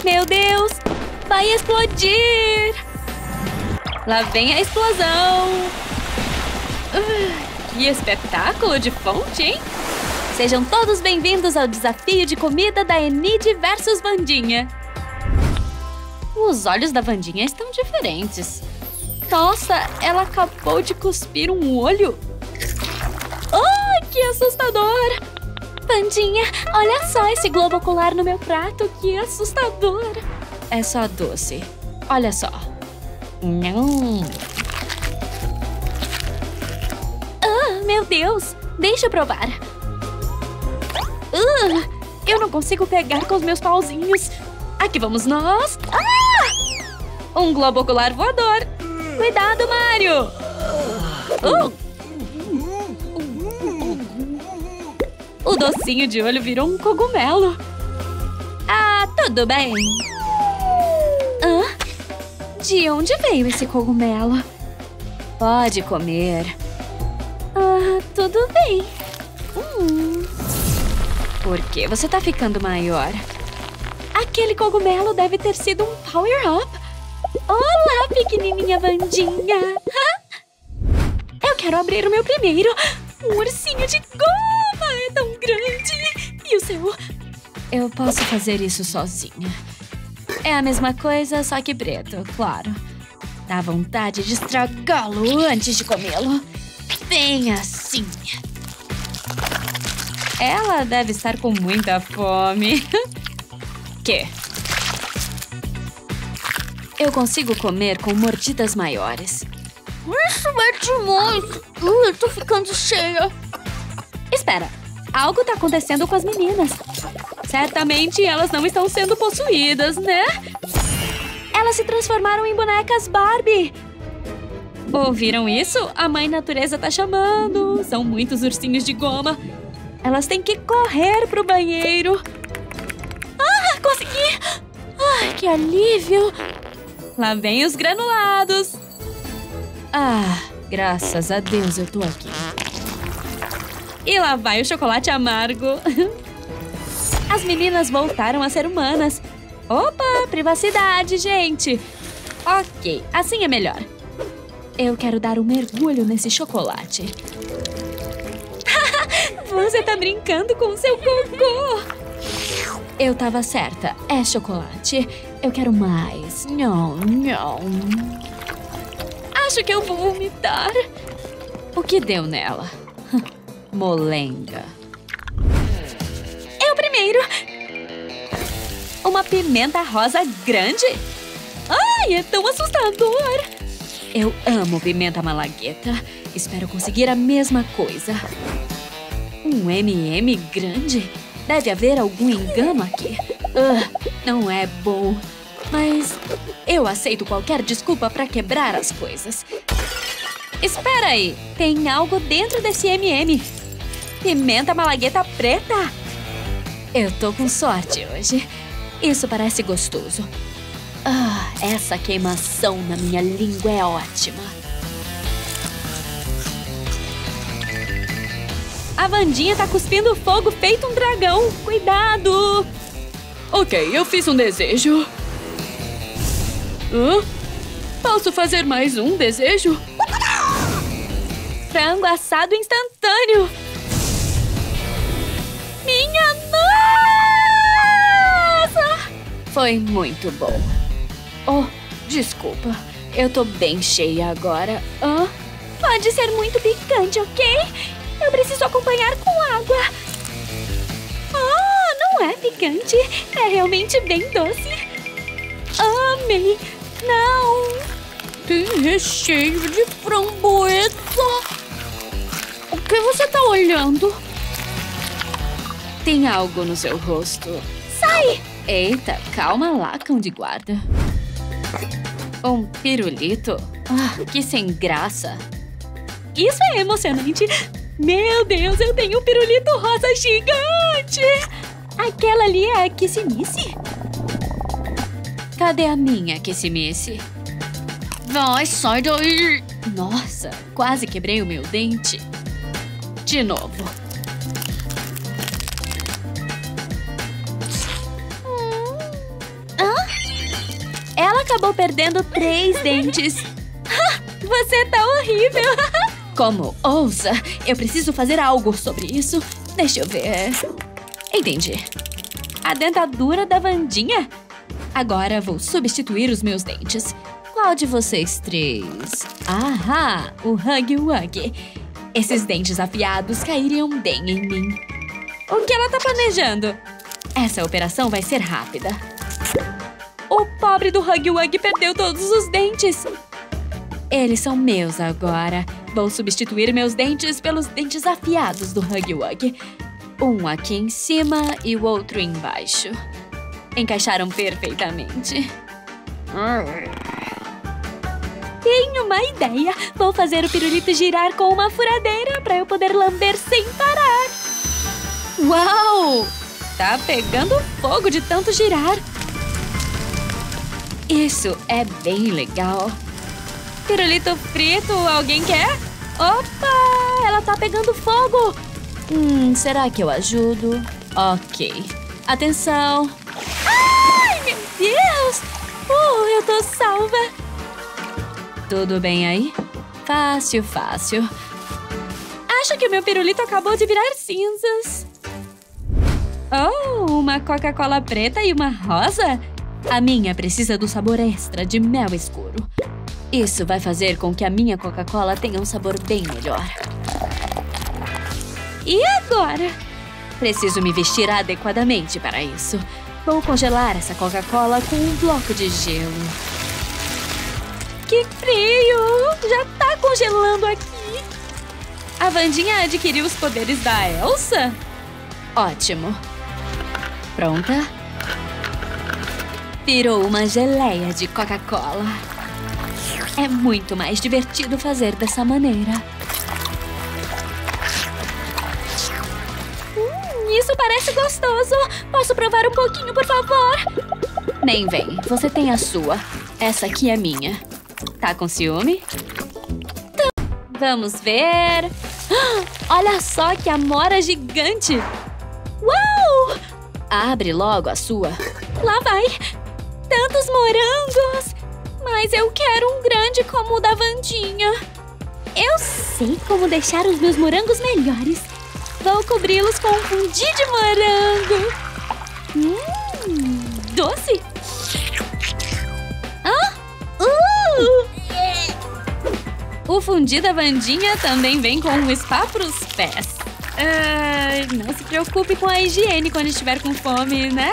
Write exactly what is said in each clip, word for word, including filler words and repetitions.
Meu Deus! Vai explodir! Lá vem a explosão! Uh, que espetáculo de fonte, hein? Sejam todos bem-vindos ao desafio de comida da Enid versus Wandinha. Os olhos da Wandinha estão diferentes. Nossa, ela acabou de cuspir um olho. Oh, que assustador! Wandinha, olha só esse globo ocular no meu prato, que assustador! É só doce. Olha só. Não. Ah, meu Deus! Deixa eu provar. Uh, eu não consigo pegar com os meus pauzinhos. Aqui vamos nós. Ah! Um globo ocular voador. Cuidado, Mario! Uh! O docinho de olho virou um cogumelo. Ah, tudo bem. Hã? De onde veio esse cogumelo? Pode comer. Ah, tudo bem. Hum. Por que você tá ficando maior? Aquele cogumelo deve ter sido um power-up. Olá, pequenininha Wandinha. Eu quero abrir o meu primeiro. Um ursinho de goma é tão grande. E o seu? Eu posso fazer isso sozinha. É a mesma coisa, só que preto, claro. Dá vontade de estragá-lo antes de comê-lo. Bem assim. Ela deve estar com muita fome. Que? Eu consigo comer com mordidas maiores. Isso é demais! Uh, eu tô ficando cheia. Espera, algo tá acontecendo com as meninas. Certamente elas não estão sendo possuídas, né? Elas se transformaram em bonecas Barbie. Ouviram isso? A mãe natureza tá chamando. São muitos ursinhos de goma. Elas têm que correr pro banheiro. Ah, consegui! Ai, que alívio! Lá vem os granulados. Ah, graças a Deus eu tô aqui. E lá vai o chocolate amargo. As meninas voltaram a ser humanas. Opa, privacidade, gente. Ok, assim é melhor. Eu quero dar um mergulho nesse chocolate. Você tá brincando com seu cocô. Eu tava certa, é chocolate. Eu quero mais. Nham, nham. Acho que eu vou vomitar. O que deu nela? Molenga. Eu primeiro. Uma pimenta rosa grande? Ai, é tão assustador. Eu amo pimenta malagueta. Espero conseguir a mesma coisa. Um M e M grande? Deve haver algum engano aqui. Uh, não é bom. Mas eu aceito qualquer desculpa para quebrar as coisas. Espera aí. Tem algo dentro desse M e M. Pimenta malagueta preta? Eu tô com sorte hoje. Isso parece gostoso. Ah, essa queimação na minha língua é ótima. A Wandinha tá cuspindo fogo feito um dragão. Cuidado! Ok, eu fiz um desejo. Hã? Posso fazer mais um desejo? Frango assado instantâneo. Minha nossa! Foi muito bom. Oh, desculpa. Eu tô bem cheia agora. Hã? Pode ser muito picante, ok? Eu preciso acompanhar com água. Ah, não é picante. É realmente bem doce. Amei. Não. Tem recheio de framboesa. O que você tá olhando? Tem algo no seu rosto. Sai! Eita, calma lá, cão de guarda. Um pirulito? Ah, que sem graça. Isso é emocionante. Meu Deus, eu tenho um pirulito rosa gigante! Aquela ali é a Kissimice? Cadê a minha Kissimice? Vai, sai daí! Nossa, quase quebrei o meu dente. De novo. Hum. Hã? acabou perdendo três dentes. Você tá horrível. Como ousa? Eu preciso fazer algo sobre isso. Deixa eu ver. Entendi. A dentadura da Wandinha? Agora vou substituir os meus dentes. Qual de vocês três? Ahá, o Huggy Wuggy. Esses dentes afiados cairiam bem em mim. O que ela tá planejando? Essa operação vai ser rápida. O pobre do Huggy Wuggy perdeu todos os dentes. Eles são meus agora. Vou substituir meus dentes pelos dentes afiados do Huggy Wuggy. Um aqui em cima e o outro embaixo. Encaixaram perfeitamente. Tenho uma ideia. Vou fazer o pirulito girar com uma furadeira para eu poder lamber sem parar. Uau! Tá pegando fogo de tanto girar. Isso é bem legal. Pirulito frito, alguém quer? Opa! Ela tá pegando fogo! Hum, será que eu ajudo? Ok. Atenção! Ai, meu Deus! Uh, eu tô salva! Tudo bem aí? Fácil, fácil. Acho que o meu pirulito acabou de virar cinzas. Oh, uma Coca-Cola preta e uma rosa? A minha precisa do sabor extra de mel escuro. Isso vai fazer com que a minha Coca-Cola tenha um sabor bem melhor. E agora? Preciso me vestir adequadamente para isso. Vou congelar essa Coca-Cola com um bloco de gelo. Que frio! Já tá congelando aqui. A Wandinha adquiriu os poderes da Elsa? Ótimo. Pronta? Virou uma geleia de Coca-Cola. É muito mais divertido fazer dessa maneira. Hum, isso parece gostoso. Posso provar um pouquinho, por favor? Nem vem. Você tem a sua. Essa aqui é minha. Tá com ciúme? Então, vamos ver. Olha só que amora gigante. Uau! Abre logo a sua. Lá vai. Tantos morangos. Mas eu quero um grande como o da Wandinha. Eu sei como deixar os meus morangos melhores. Vou cobri-los com um fundi de morango. Hum, doce. Hã? Uh! O fundi da Wandinha também vem com um spa pros pés. Uh, não se preocupe com a higiene quando estiver com fome, né?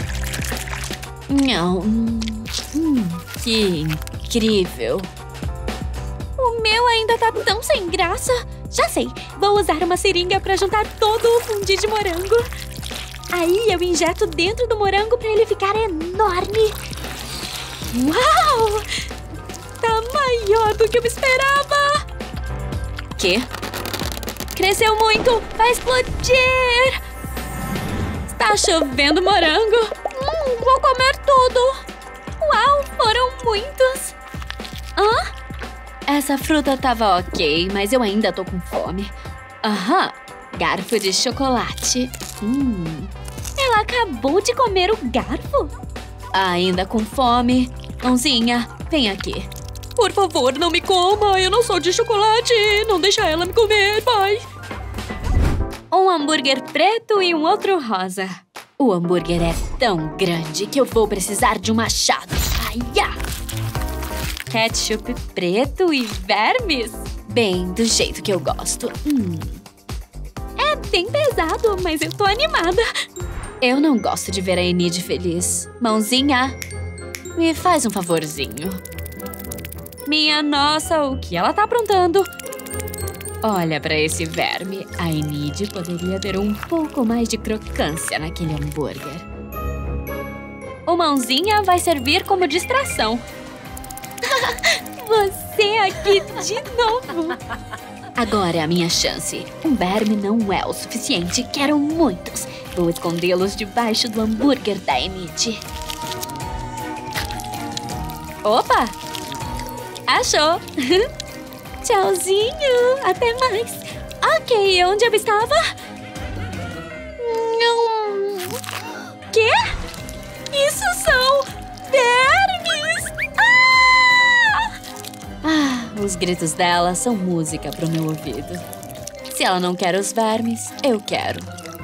Não. Hum, que incrível. O meu ainda tá tão sem graça. Já sei, vou usar uma seringa pra juntar todo o fundi de morango. Aí eu injeto dentro do morango pra ele ficar enorme. Uau! Tá maior do que eu esperava. Quê? Cresceu muito! Vai explodir! Está chovendo morango. Hum, vou comer tudo. Uau, foram muitos. Hã? Essa fruta tava ok, mas eu ainda tô com fome. Aham, garfo de chocolate. Hum. Ela acabou de comer o garfo? Ainda com fome. Mãozinha, vem aqui. Por favor, não me coma. Eu não sou de chocolate. Não deixa ela me comer, pai. Um hambúrguer preto e um outro rosa. O hambúrguer é tão grande que eu vou precisar de um machado. Ai, ah. Ketchup preto e vermes? Bem, do jeito que eu gosto. Hum. É bem pesado, mas eu tô animada. Eu não gosto de ver a Enid feliz. Mãozinha, me faz um favorzinho. Minha nossa, o que ela tá aprontando? Olha pra esse verme. A Enid poderia ter um pouco mais de crocância naquele hambúrguer. O Mãozinha vai servir como distração. Você aqui de novo. Agora é a minha chance. Um verme não é o suficiente. Quero muitos. Vou escondê-los debaixo do hambúrguer da Enid. Opa! Achou! Tchauzinho! Até mais! Ok, onde eu estava? Não. Quê? Isso são vermes! Os gritos dela são música pro meu ouvido. Se ela não quer os vermes, eu quero.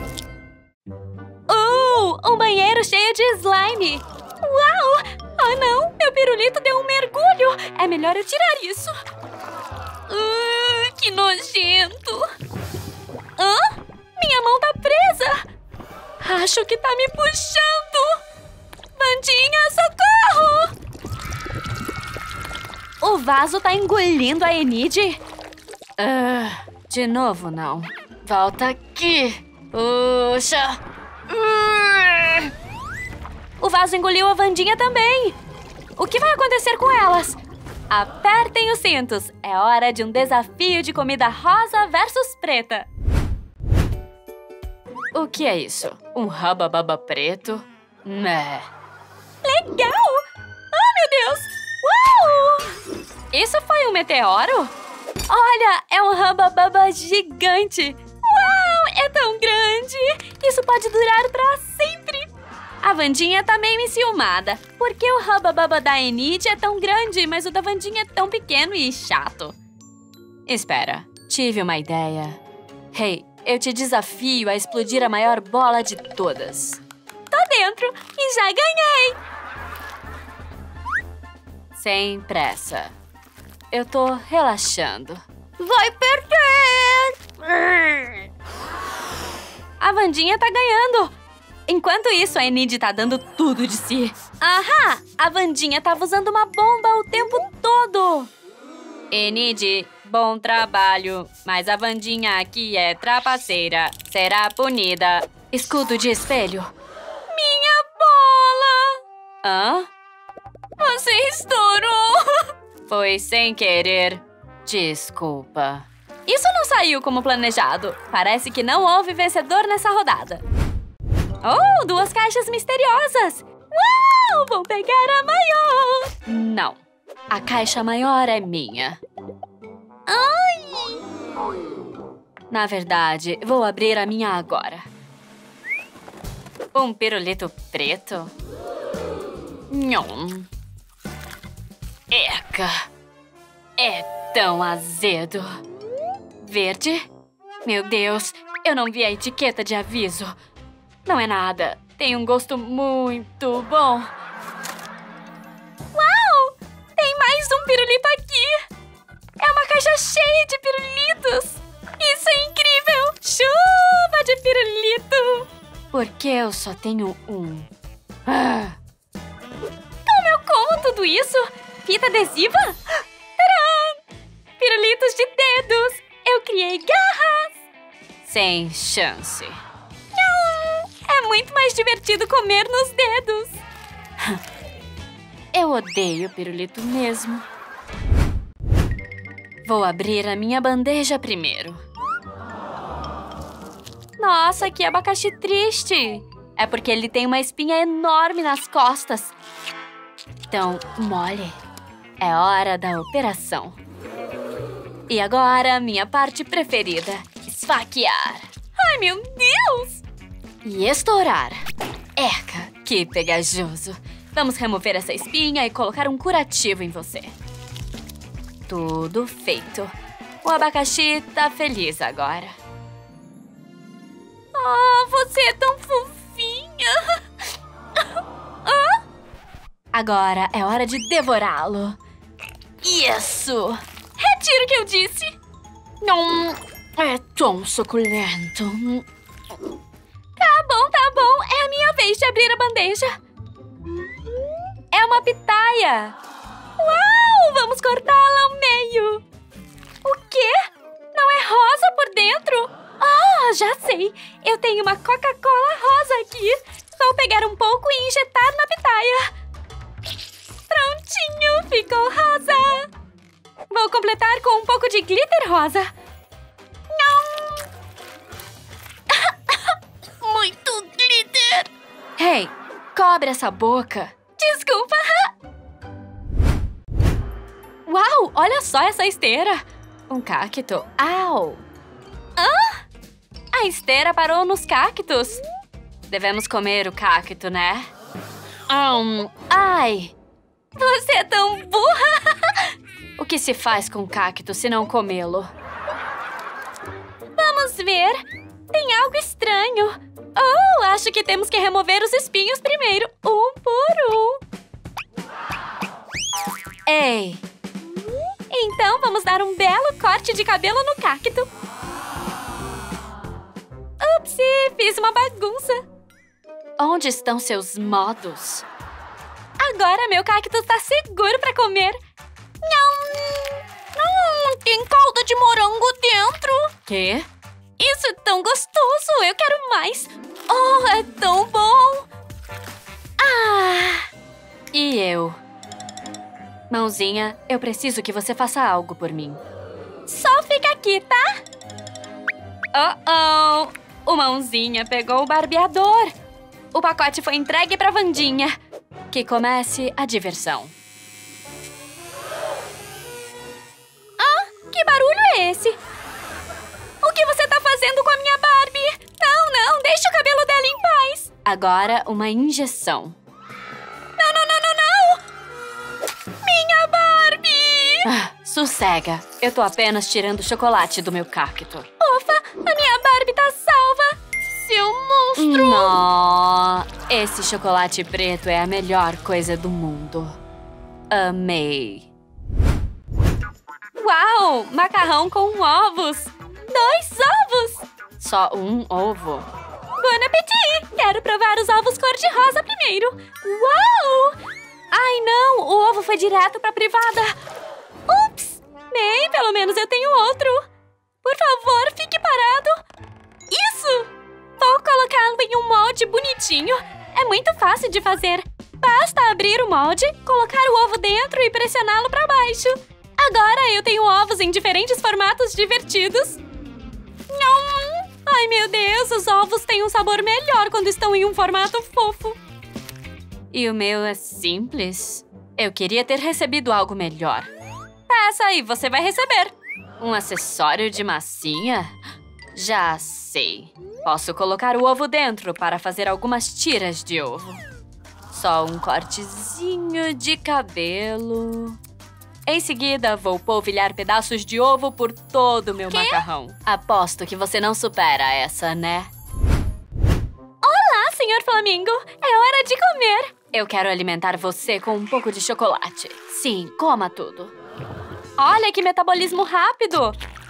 Uh, um banheiro cheio de slime! Uau! Oh não, meu pirulito deu um mergulho! É melhor eu tirar isso. Uh, que nojento! Hã? Minha mão tá presa! Acho que tá me puxando! Vandinha, socorro! O vaso tá engolindo a Enid? Uh, de novo, não. Volta aqui! Puxa! Uh. O vaso engoliu a Vandinha também! O que vai acontecer com elas? Apertem os cintos! É hora de um desafio de comida rosa versus preta. O que é isso? Um rabababa preto? Né. Legal! Oh, meu Deus! Uau! Isso foi um meteoro? Olha, é um rabababa gigante! Uau, é tão grande! Isso pode durar pra sempre! A Vandinha tá meio enciumada, porque o rabababa da Enid é tão grande, mas o da Vandinha é tão pequeno e chato. Espera, tive uma ideia. Hey, eu te desafio a explodir a maior bola de todas. Tô dentro e já ganhei! Sem pressa. Eu tô relaxando. Vai perder! A Vandinha tá ganhando! Enquanto isso, a Enid tá dando tudo de si. Ahá! A Vandinha tava usando uma bomba o tempo todo! Enid, bom trabalho. Mas a Vandinha aqui é trapaceira. Será punida. Escudo de espelho. Minha bola! Hã? Você estourou! Foi sem querer. Desculpa. Isso não saiu como planejado. Parece que não houve vencedor nessa rodada. Oh, duas caixas misteriosas! Uau! Vou pegar a maior! Não. A caixa maior é minha. Ai! Na verdade, vou abrir a minha agora. Um pirulito preto? Nhom. Eca! É tão azedo. Verde? Meu Deus, eu não vi a etiqueta de aviso. Não é nada. Tem um gosto muito bom. Uau! Tem mais um pirulito aqui! É uma caixa cheia de pirulitos! Isso é incrível! Chuva de pirulito! Por que eu só tenho um? Ah. Como eu como tudo isso? Fita adesiva? Tcharam! Pirulitos de dedos! Eu criei garras! Sem chance. É muito mais divertido comer nos dedos. Eu odeio pirulito mesmo. Vou abrir a minha bandeja primeiro. Nossa, que abacaxi triste. É porque ele tem uma espinha enorme nas costas. Então, mole. É hora da operação. E agora, minha parte preferida. Esfaquear. Ai, meu Deus! E estourar. Eca, que pegajoso. Vamos remover essa espinha e colocar um curativo em você. Tudo feito. O abacaxi tá feliz agora. Ah, você é tão fofinha. Ah? Agora é hora de devorá-lo. Isso! Retiro o que eu disse. Não, é tão suculento. Tá bom, tá bom. É a minha vez de abrir a bandeja. É uma pitaia. Uau! Vamos cortá-la ao meio. O quê? Não é rosa por dentro? Ah, já sei. Eu tenho uma Coca-Cola rosa aqui. Vou pegar um pouco e injetar na pitaia. Prontinho, ficou rosa. Vou completar com um pouco de glitter rosa. Muito glitter! Hey, cobre essa boca. Desculpa. Uau, olha só essa esteira. Um cacto. Au. Ah! A esteira parou nos cactos. Devemos comer o cacto, né? Um, ai. Você é tão burra. O que se faz com cacto se não comê-lo? Vamos ver. Tem algo estranho. Oh, acho que temos que remover os espinhos primeiro, um por um. Ei! Então vamos dar um belo corte de cabelo no cacto. Upsi, fiz uma bagunça. Onde estão seus modos? Agora meu cacto está seguro para comer. Não, não, tem calda de morango dentro. Quê? Isso é tão gostoso, eu quero mais. Oh, é tão bom. Ah! E eu? Mãozinha, eu preciso que você faça algo por mim. Só fica aqui, tá? Oh, oh! O Mãozinha pegou o barbeador. O pacote foi entregue pra Wandinha. Que comece a diversão. Ah, que barulho é esse? O que você tá fazendo com a minha Barbie? Não, não, deixa o cabelo dela em paz. Agora, uma injeção. Não, não, não, não, não! Minha Barbie! Ah, sossega. Eu tô apenas tirando o chocolate do meu cacto. Ufa, a minha Barbie tá salva. Seu monstro! Não, esse chocolate preto é a melhor coisa do mundo. Amei. Uau, macarrão com ovos. Dois ovos! Só um ovo? Bon appétit! Quero provar os ovos cor-de-rosa primeiro. Uau! Ai, não! O ovo foi direto pra privada. Ups! Bem, pelo menos eu tenho outro. Por favor, fique parado. Isso! Vou colocá-lo em um molde bonitinho. É muito fácil de fazer. Basta abrir o molde, colocar o ovo dentro e pressioná-lo pra baixo. Agora eu tenho ovos em diferentes formatos divertidos. Ai, meu Deus, os ovos têm um sabor melhor quando estão em um formato fofo. E o meu é simples. Eu queria ter recebido algo melhor. Peça e você vai receber. Um acessório de massinha? Já sei. Posso colocar o ovo dentro para fazer algumas tiras de ovo. Só um cortezinho de cabelo. Em seguida, vou polvilhar pedaços de ovo por todo o meu Quê? macarrão. Aposto que você não supera essa, né? Olá, senhor Flamingo! É hora de comer! Eu quero alimentar você com um pouco de chocolate. Sim, coma tudo. Olha que metabolismo rápido!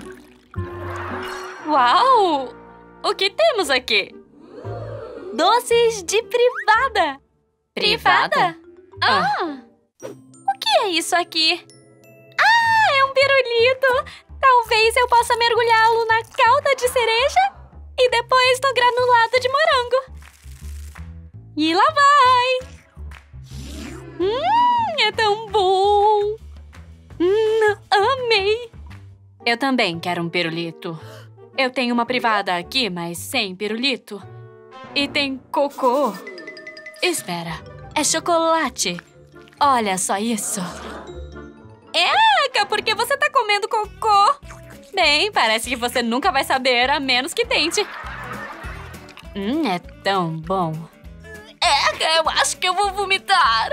Uau! O que temos aqui? Doces de privada! Privada? Ah! ah. O que é isso aqui? Ah, é um pirulito! Talvez eu possa mergulhá-lo na calda de cereja e depois no granulado de morango. E lá vai! Hum, é tão bom! Hum, amei! Eu também quero um pirulito. Eu tenho uma privada aqui, mas sem pirulito. E tem cocô. Espera, é chocolate. Olha só isso. Eca, por que você tá comendo cocô? Bem, parece que você nunca vai saber, a menos que tente. Hum, é tão bom. Eca, eu acho que eu vou vomitar.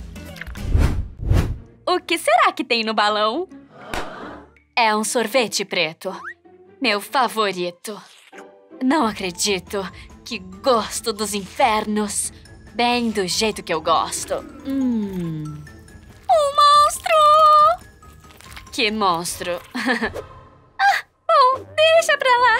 O que será que tem no balão? É um sorvete preto. Meu favorito. Não acredito. Que gosto dos infernos. Bem do jeito que eu gosto. Hum. Um monstro! Que monstro? Ah, bom, deixa pra lá.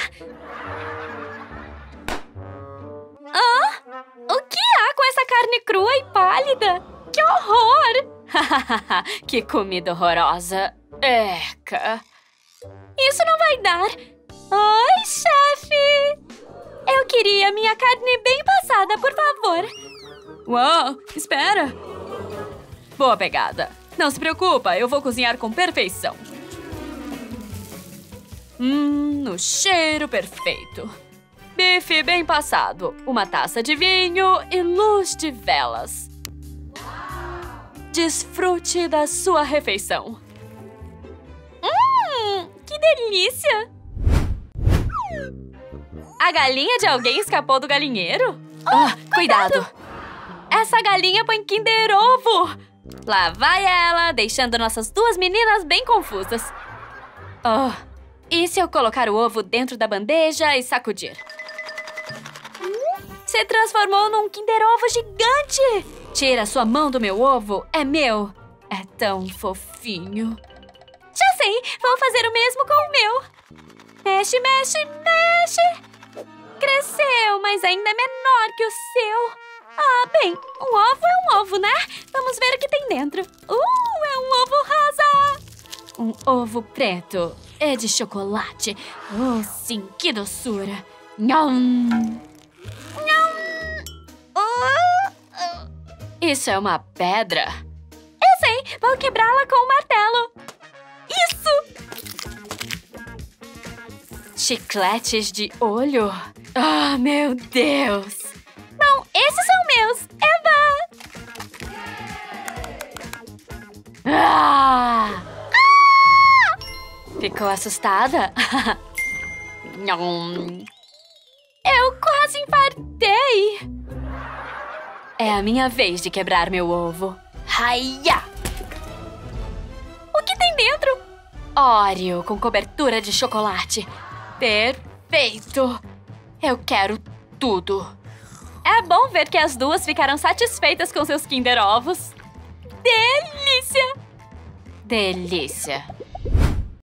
Ah, o que há com essa carne crua e pálida? Que horror! Que comida horrorosa. Eca. Isso não vai dar. Oi, chefe! Eu queria minha carne bem passada, por favor. Uau, espera. Boa pegada. Não se preocupa, eu vou cozinhar com perfeição. Hum, o cheiro perfeito. Bife bem passado, uma taça de vinho e luz de velas. Desfrute da sua refeição. Hum, que delícia! A galinha de alguém escapou do galinheiro? Oh, ah, cuidado! Essa galinha põe Kinder Ovo! Lá vai ela, deixando nossas duas meninas bem confusas. Oh, e se eu colocar o ovo dentro da bandeja e sacudir? Se transformou num Kinder Ovo gigante! Tira sua mão do meu ovo, é meu. É tão fofinho. Já sei, vou fazer o mesmo com o meu. Mexe, mexe, mexe. Cresceu, mas ainda é menor que o seu. Ah, bem, um ovo é um ovo, né? Vamos ver o que tem dentro. Uh, é um ovo rosa. Um ovo preto. É de chocolate. Oh, sim, que doçura. Nham. Isso é uma pedra? Eu sei, vou quebrá-la com um martelo. Isso! Chicletes de olho? Ah, meu Deus! Não, esses são meus! Eva! Ah! Ah! Ficou assustada? Eu quase infartei! É a minha vez de quebrar meu ovo. Haia! O que tem dentro? Oreo com cobertura de chocolate. Perfeito! Eu quero tudo. É bom ver que as duas ficaram satisfeitas com seus Kinder Ovos. Delícia! Delícia.